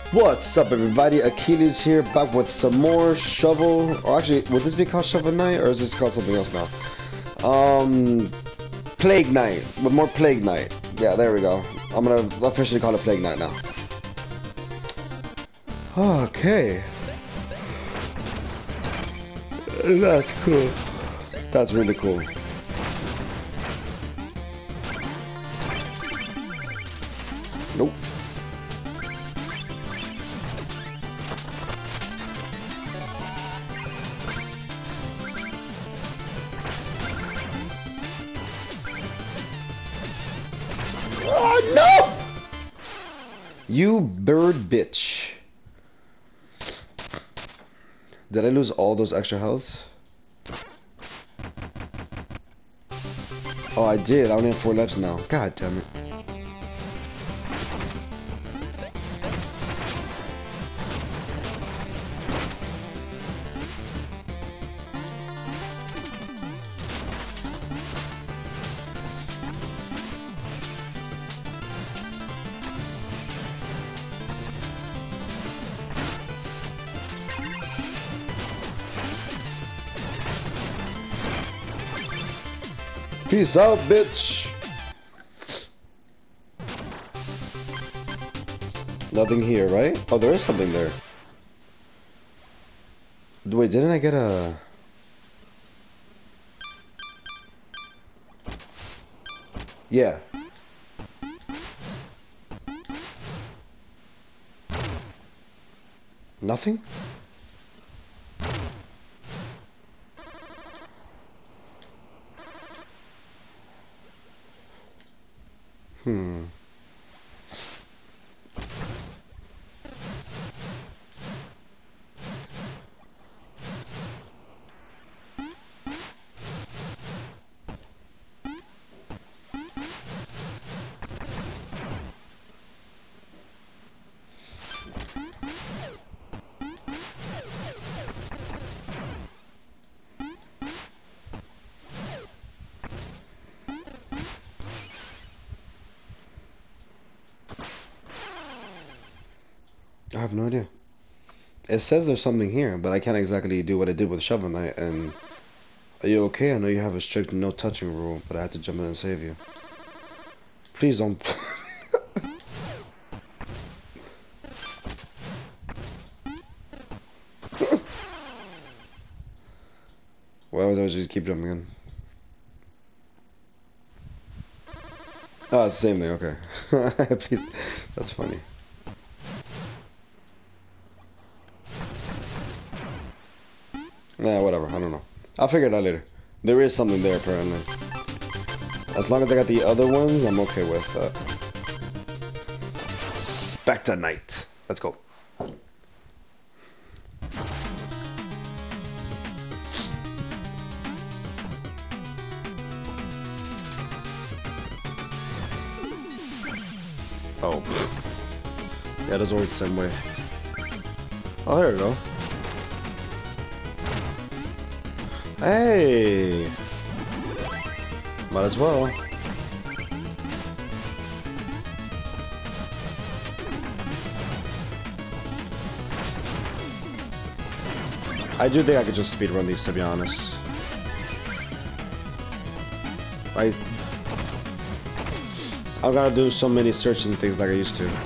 What's up, everybody? Achilles here, back with some more shovel. Or actually, would this be called Shovel Knight, or is this called something else now? Plague Knight, with more Plague Knight. Yeah, there we go. I'm gonna officially call it Plague Knight now. Okay. That's cool. That's really cool. Nope. Oh, no! You bird bitch. Did I lose all those extra healths? Oh, I did. I only have 4 lives now. God damn it. Peace out, bitch. Nothing here, right? Oh, there is something there. Wait, didn't I get a... Yeah. Nothing? I have no idea. It says there's something here, but I can't exactly do what I did with Shovel Knight. And are you okay? I know you have a strict no touching rule, but I had to jump in and save you. Please don't. Why would I just keep jumping in? Oh, it's the same thing. Okay. Please, that's funny. Nah, whatever. I don't know. I'll figure it out later. There is something there, apparently. As long as I got the other ones, I'm okay with that. Spectre Knight. Let's go. Oh. Yeah, that's always the same way. Oh, there we go. Hey! Might as well. I do think I could just speedrun these, to be honest. I gotta do so many searching things like I used to.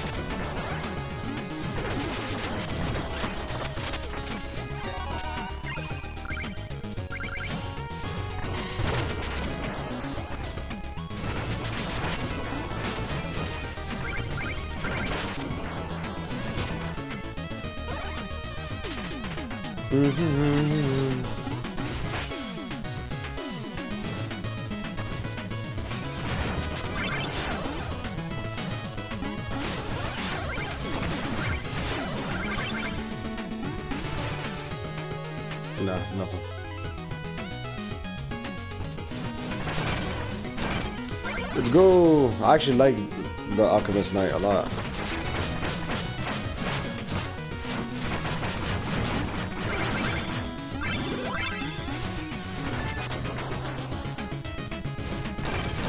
Nah, nothing. Let's go! I actually like the Alchemist Knight a lot.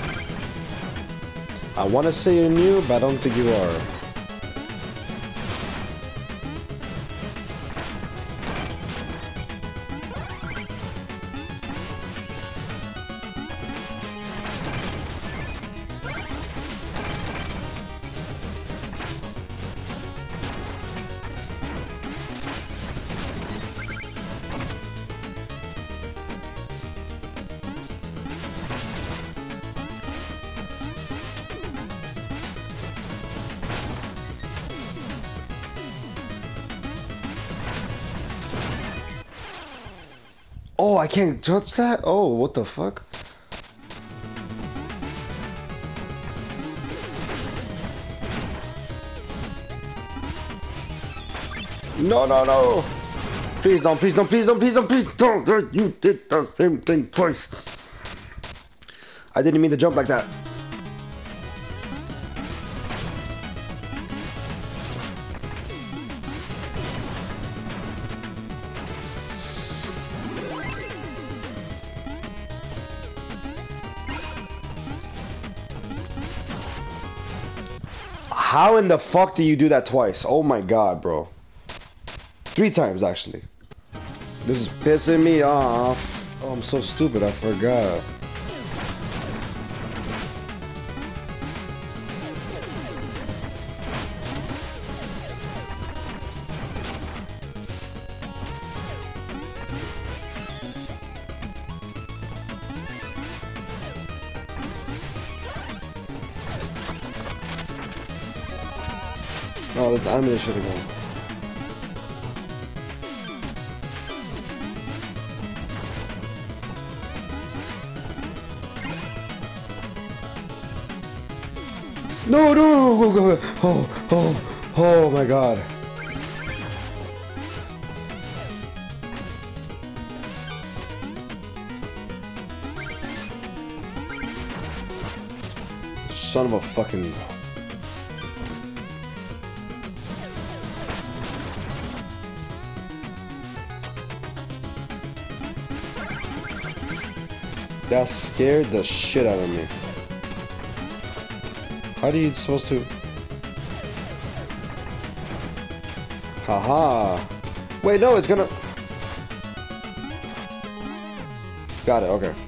I want to say you're new, but I don't think you are. Oh, I can't touch that? Oh, what the fuck? No, no, no! Please don't, please don't, please don't, please don't, please don't! You did the same thing twice. I didn't mean to jump like that. How in the fuck do you do that twice? Oh my god, bro. 3 times, actually. This is pissing me off. Oh, I'm so stupid, I forgot. Oh, this anime should have gone. No, no, go. Oh my god. Son of a fucking... That scared the shit out of me. How are you supposed to? Haha. Wait, no, it's gonna... Got it, okay.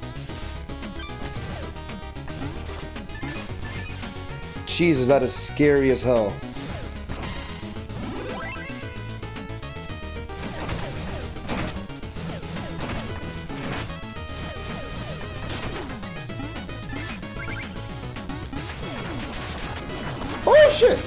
Jesus, that is scary as hell. Oh shit!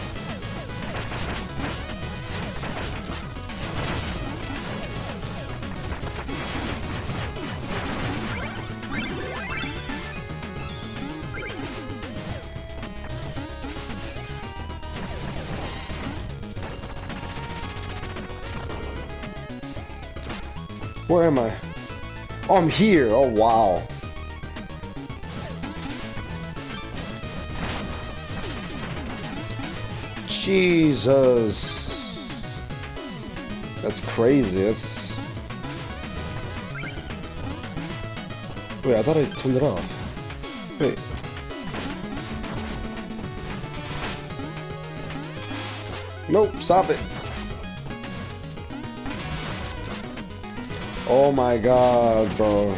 Where am I? Oh, I'm here. Oh wow. Jesus. That's crazy. That's... Wait, I thought I turned it off. Wait. Nope, stop it. Oh my god, bro.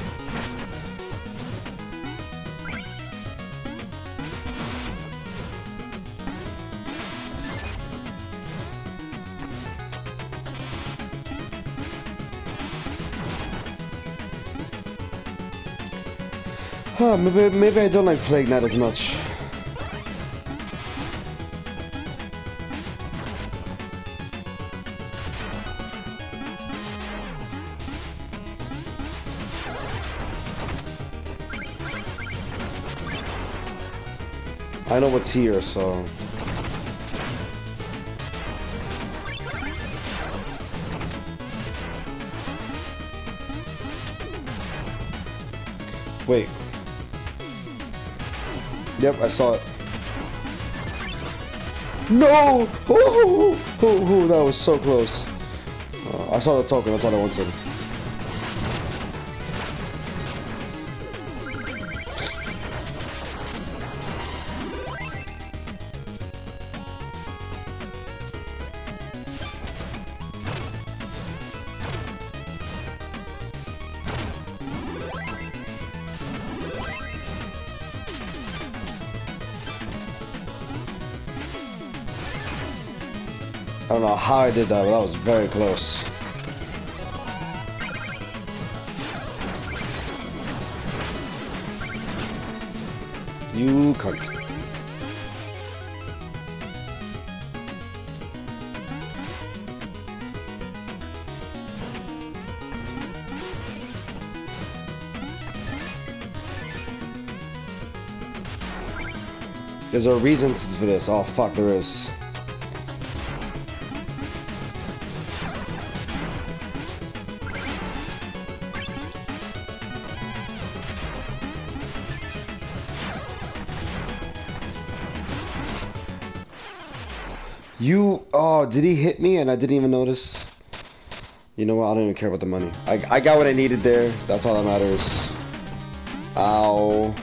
Huh, maybe I don't like Plague Knight as much. I know what's here, so... Wait. Yep, I saw it. No! Oh, that was so close. I saw the token, that's all I wanted. I don't know how I did that, but that was very close. You cunt. There's a reason for this. Oh fuck, there is. Oh, did he hit me and I didn't even notice? You know what? I don't even care about the money. I got what I needed there. That's all that matters. Ow.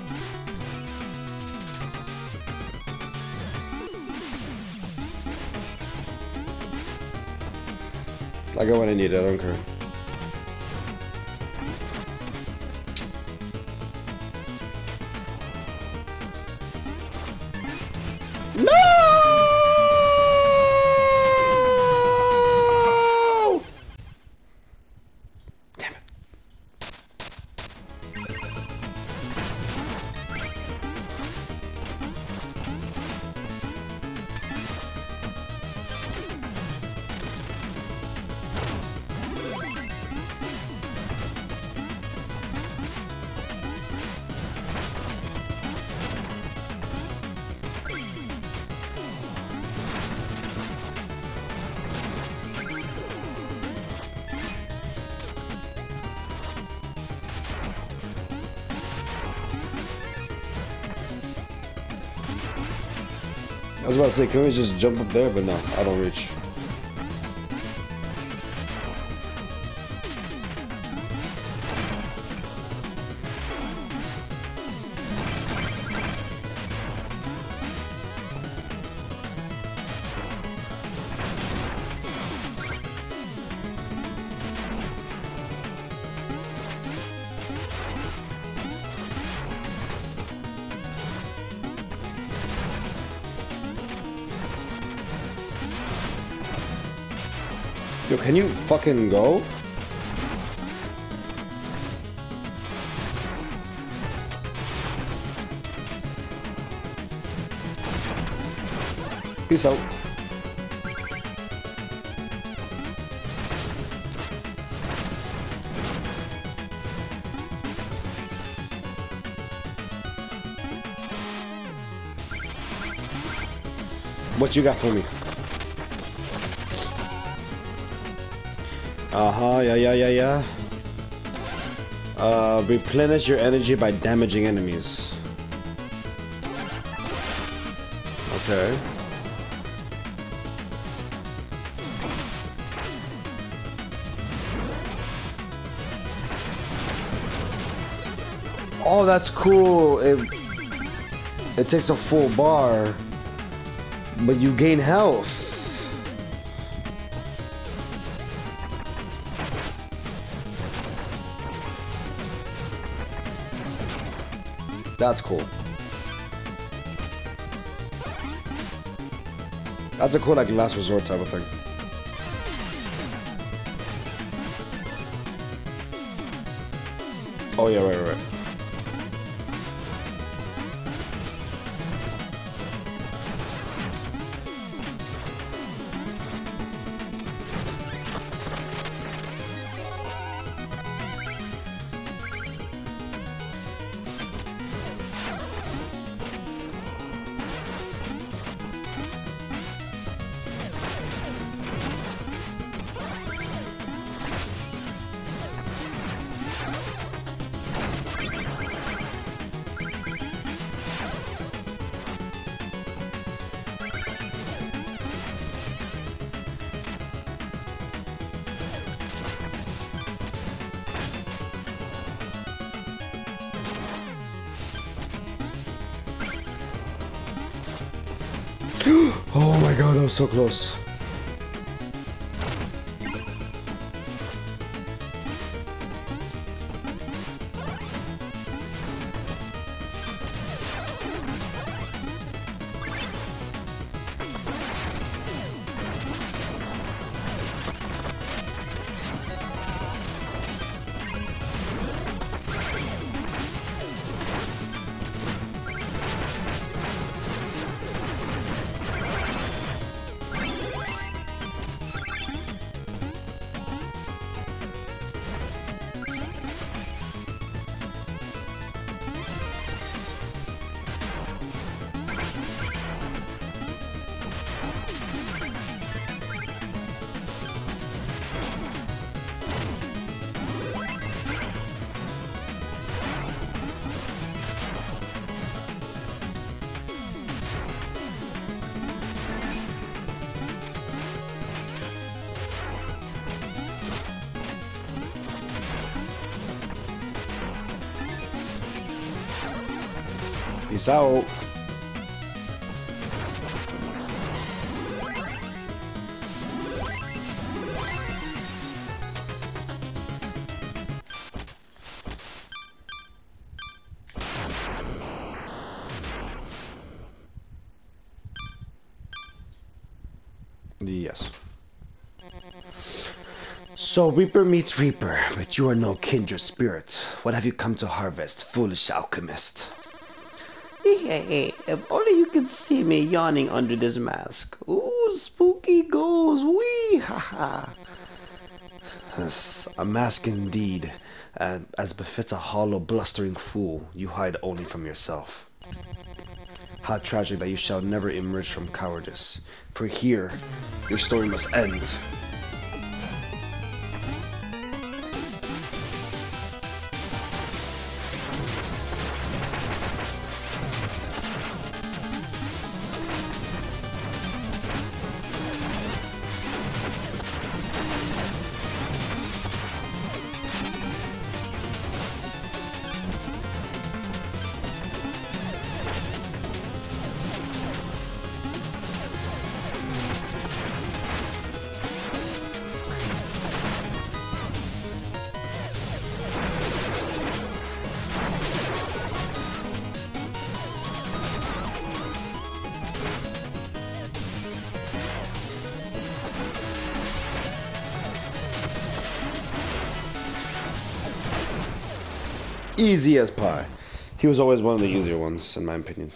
I got what I needed. I don't care. I was about to say, can we just jump up there? But no, I don't reach. Yo, can you fucking go? Peace out. What you got for me? Yeah. Replenish your energy by damaging enemies. Okay. Oh, that's cool. It takes a full bar, but you gain health. That's cool. That's a cool, like, last resort type of thing. Oh yeah, right. Oh my god, that was so close. Peace out. Yes. So Reaper meets Reaper, but you are no kindred spirit. What have you come to harvest, foolish alchemist? Hey, if only you could see me yawning under this mask. Ooh, spooky ghosts, wee, haha. Yes, a mask indeed. As befits a hollow, blustering fool, you hide only from yourself. How tragic that you shall never emerge from cowardice. For here, your story must end. Easy as pie. He was always one of the easier ones, in my opinion.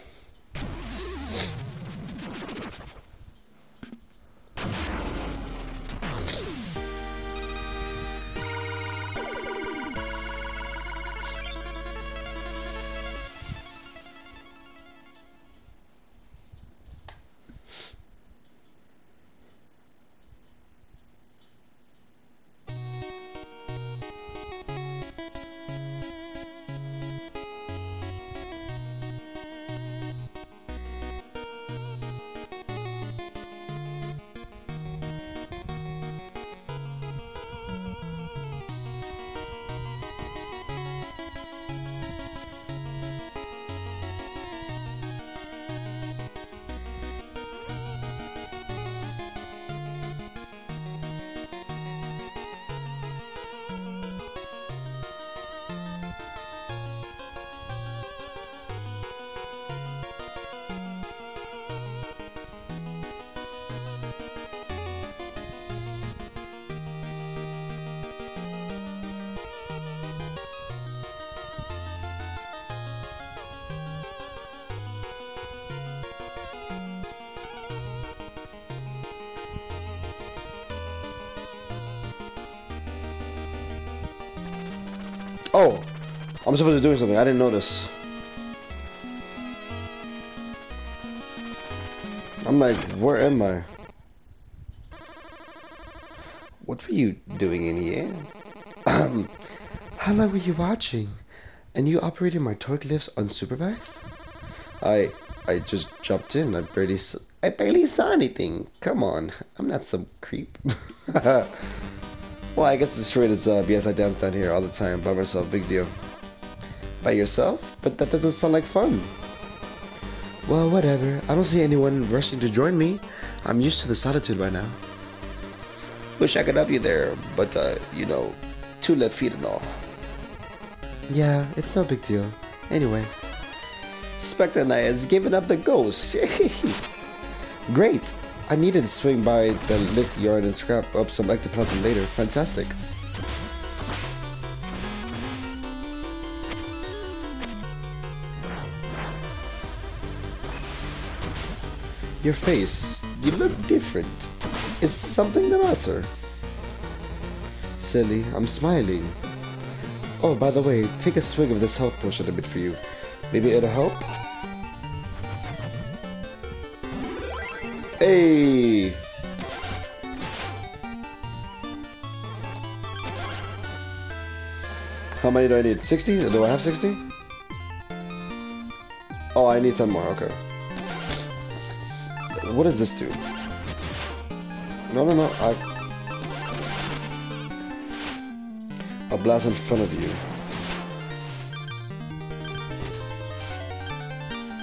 Oh, I'm supposed to be doing something. I didn't notice. I'm like, where am I? What were you doing in here? How long were you watching? And you operating my torque lifts unsupervised? I just jumped in. I barely saw anything. Come on, I'm not some creep. Well, I guess the charade is BS. I dance down here all the time by myself. Big deal. By yourself? But that doesn't sound like fun. Well, whatever. I don't see anyone rushing to join me. I'm used to the solitude by now. Wish I could help you there, but you know, 2 left feet and all. Yeah, it's no big deal. Anyway, Spectre Knight has given up the ghost. Great. I needed to swing by the lift yard and scrap up some ectoplasm later. Fantastic. Your face, you look different. Is something the matter? Silly, I'm smiling. Oh, by the way, take a swig of this health potion a bit for you. Maybe it'll help? Hey! How many do I need? 60? Do I have 60? Oh, I need 10 more, okay. What does this do? No, I'll blast in front of you.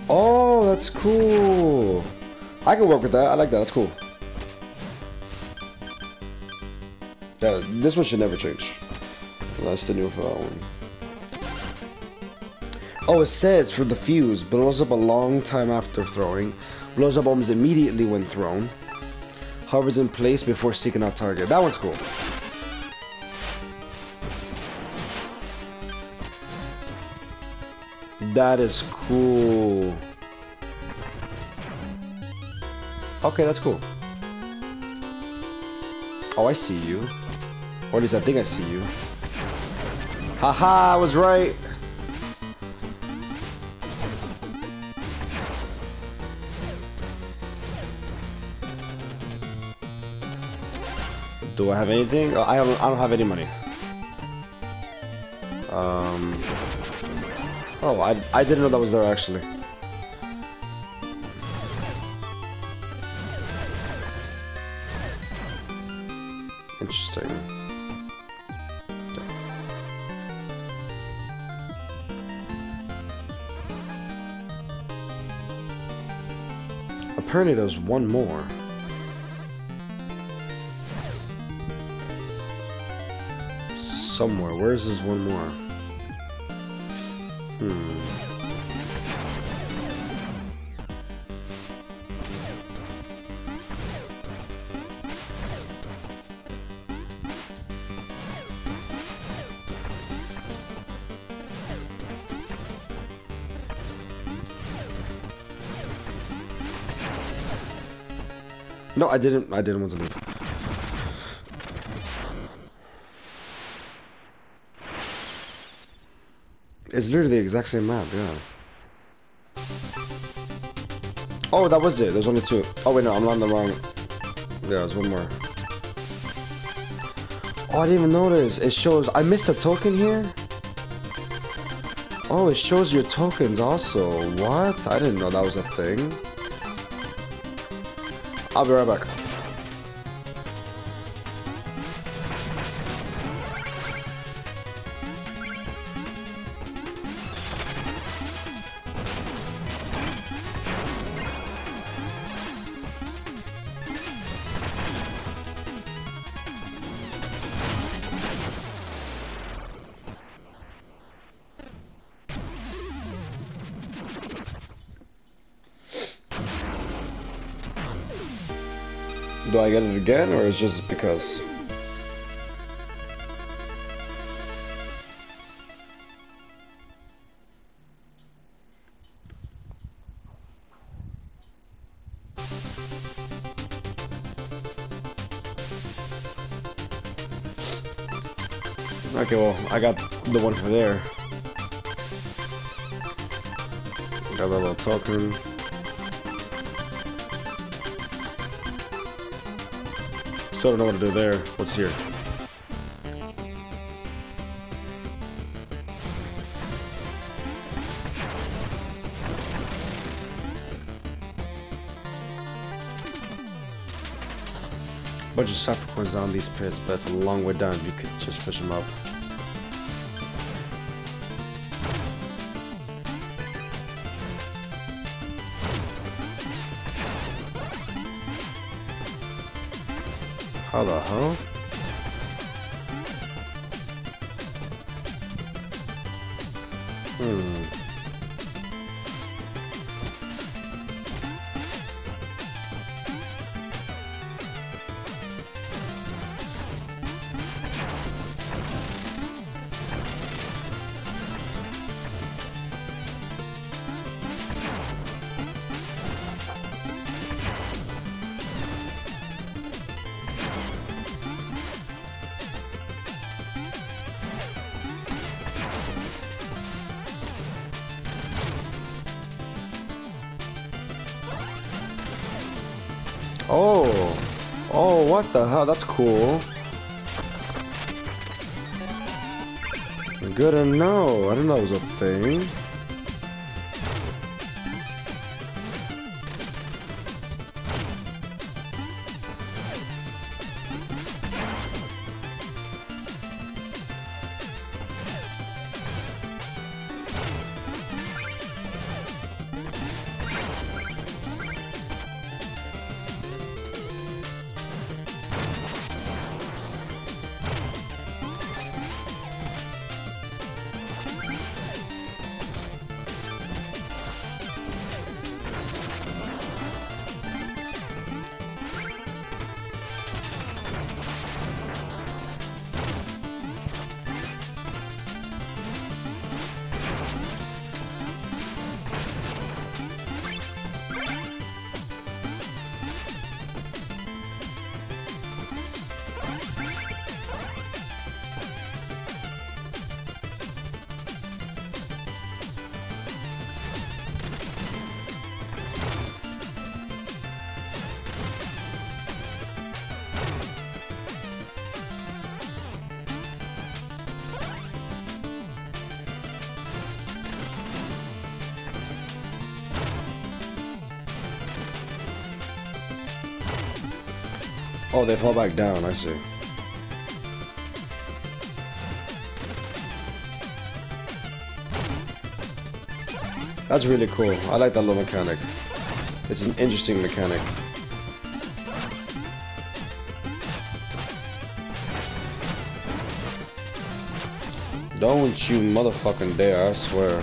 Oh, that's cool. I can work with that. I like that. That's cool. Yeah, this one should never change. That's the new for that one. Oh, it says for the fuse, blows up a long time after throwing, blows up almost immediately when thrown, hovers in place before seeking out target. That one's cool. That is cool. Okay, that's cool. Oh, I see you. Or at least I think I see you. Haha, I was right. Do I have anything? I don't have any money. Oh, I didn't know that was there actually. Interesting. Apparently there's one more. Somewhere. Where is this one more? No, I didn't want to leave. It's literally the exact same map, yeah. Oh, that was it. There's only two. Oh wait, no, I'm on the wrong. Yeah, there's one more. Oh, I didn't even notice. It shows. I missed a token here. Oh, it shows your tokens also. What? I didn't know that was a thing. I'll be right back. Do I get it again, or is it just because? Okay, well, I got the one for there. Got that little token. Still don't know what to do there. What's here? Bunch of sapphire coins down these pits, but it's a long way down. You could just fish them up. How the hell? Oh, what the hell? That's cool. Good to know. I didn't know it was a thing. Oh, they fall back down, I see. That's really cool. I like that little mechanic. It's an interesting mechanic. Don't you motherfucking dare, I swear.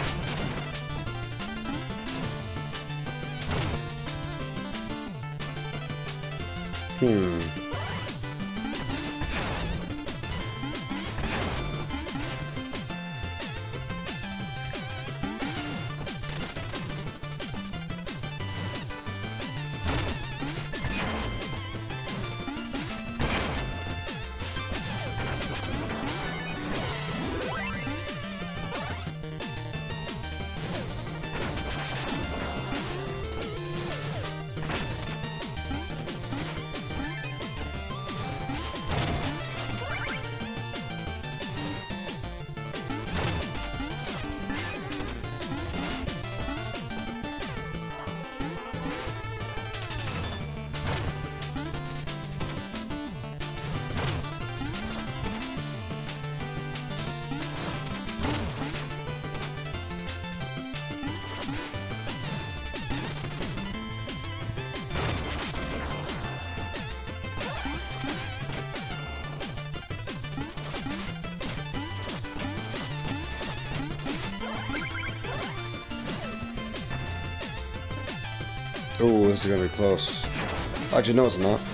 Ooh, this is gonna be close. Actually, no, it's not.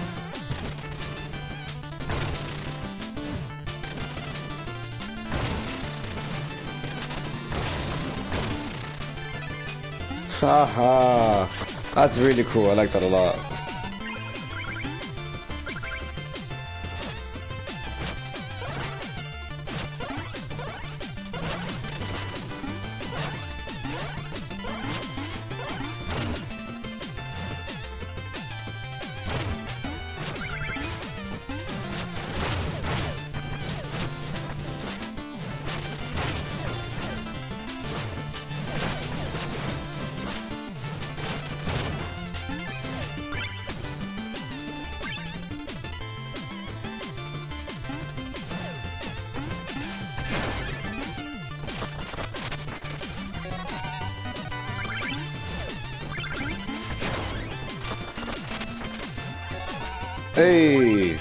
Haha, that's really cool. I like that a lot. Hey!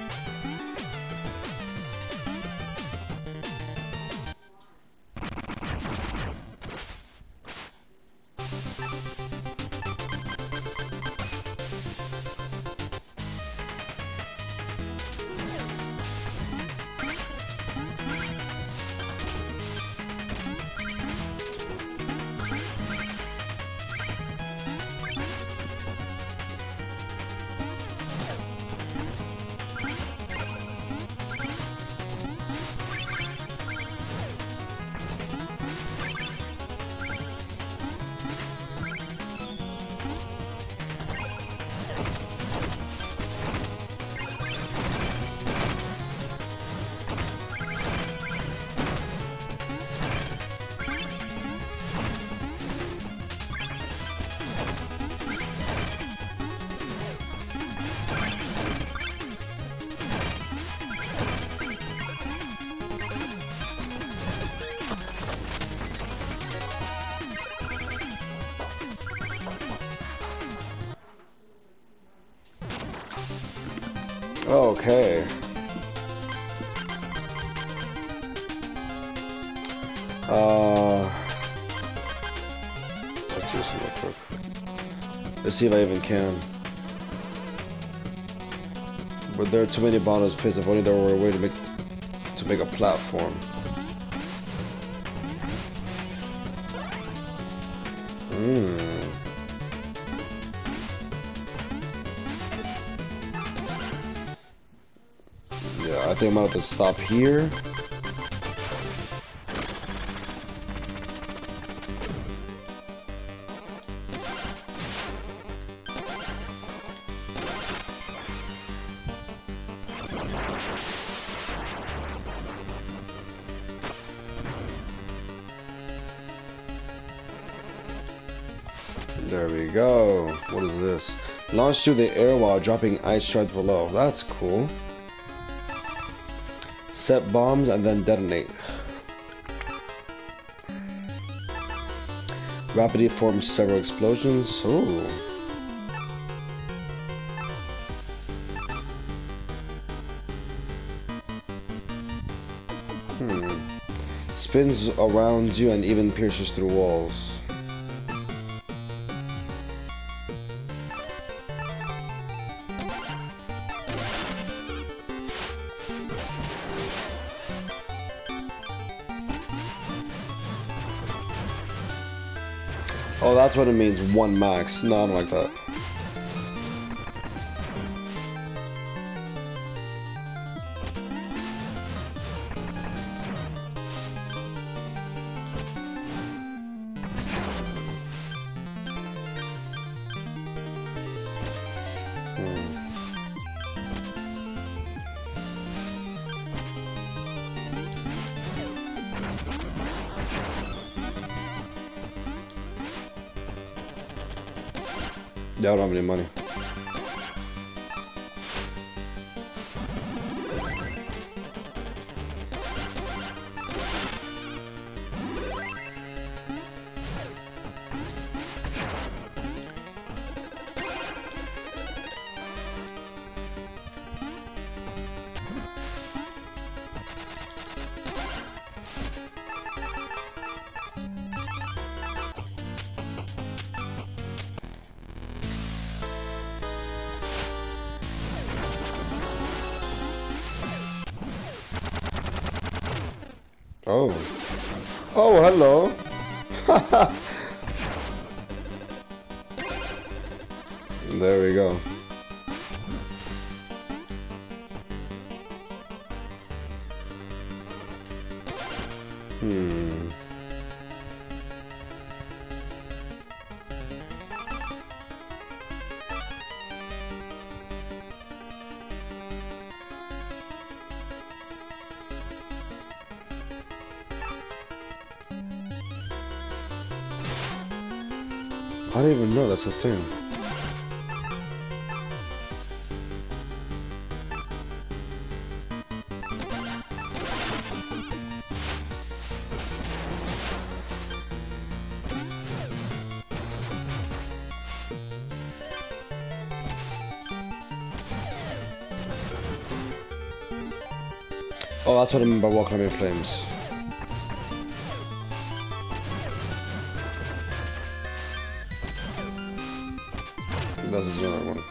Okay. Let's do this real quick. Let's see if I even can. But there are too many bottomless pits. If only there were a way to make a platform. Yeah, I think I'm gonna have to stop here. There we go. What is this? Launch through the air while dropping ice shards below. That's cool. Set bombs and then detonate. Rapidly form several explosions. Ooh. Spins around you and even pierces through walls. Oh, that's what it means, 1 max. No, I don't like that. Yeah, I don't have any money. Oh. Oh, hello. There we go. I didn't even know that's a thing. Oh, that's what I mean by walking in flames. That's the other one.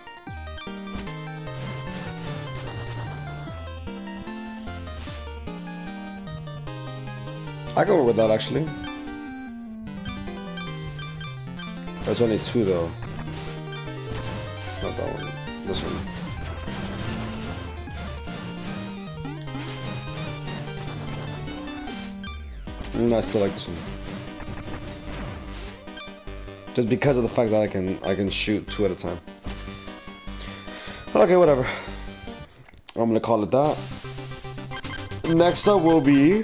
I go with that actually. There's only 2 though. Not that one. This one. I still like this one. Just because of the fact that I can shoot 2 at a time. Okay, whatever. I'm gonna call it that. Next up will be,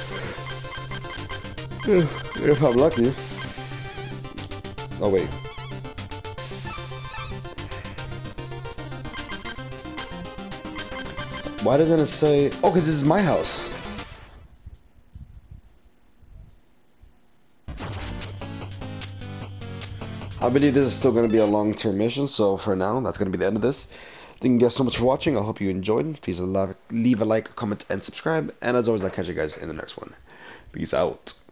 if I'm lucky. Oh wait. Why doesn't it say? Oh, because this is my house. I believe this is still going to be a long-term mission, so for now, that's going to be the end of this. Thank you guys so much for watching. I hope you enjoyed. Please leave a like, comment, and subscribe. And as always, I'll catch you guys in the next one. Peace out.